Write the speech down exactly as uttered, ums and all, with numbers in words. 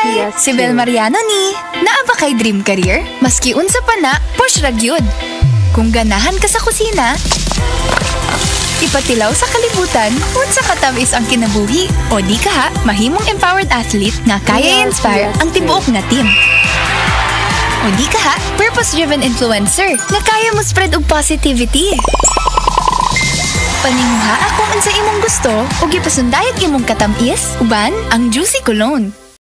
Hi! Si Bel Mariano ni. Naa ba kay dream career? Maski unsa pa na, push ra gyud. Kung ganahan ka sa kusina, ipatilaw sa kalibutan, unsa katamis ang kinabuhi. O di ka ha, mahimong empowered athlete nga kaya i-inspire ang tibuok nga team. O di ka ha, purpose-driven influencer nga kaya mo spread og positivity. Paninguha akong unsa imong gusto o gipasundayag imong katamis, uban ang Juicy Cologne.